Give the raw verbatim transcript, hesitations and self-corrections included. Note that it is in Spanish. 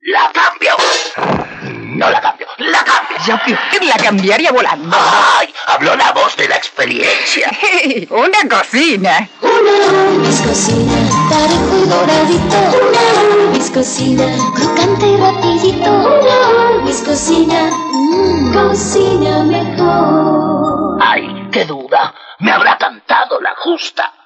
¿La cambio? No la cambio, la cambio. Yo que usted la cambiaría volando. ¡Ay! Habló la voz de la experiencia. Una cocina. Una viscosina, parejo y doradito. Una viscosina, crocante y rapidito. Una viscosina, mmm, cocina mejor. ¡Ay, qué duda! Me habrá cantado la justa.